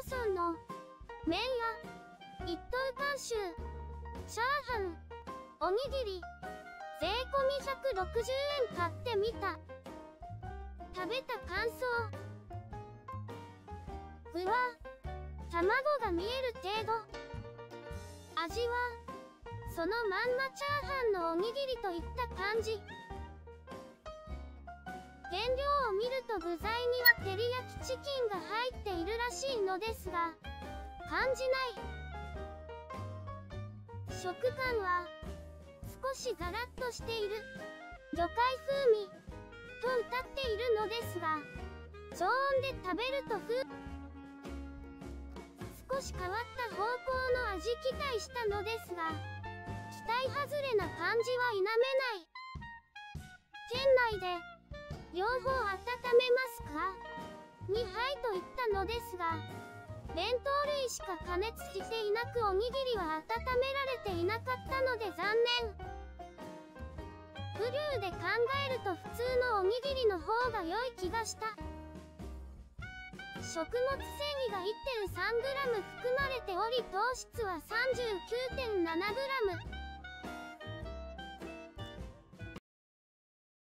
ソンの麺屋一等監修チャーハンおにぎり税込み160円買ってみた。食べた感想。具は卵が見える程度。味はそのまんまチャーハンのおにぎりといった感じ。原料を見ると具材には照り焼きチキンが入っているらしいのですが、感じない。食感は少しザラッとしている魚介風味と歌っているのですが、常温で食べると少し変わった方向の味期待したのですが、期待外れな感じは否めない。店内で両方温めますかにはいと言ったのですが、弁当類しか加熱していなくおにぎりは温められていなかったので残念。ブリューで考えると普通のおにぎりの方が良い気がした。食物繊維が 1.3g 含まれており糖質は 39.7g。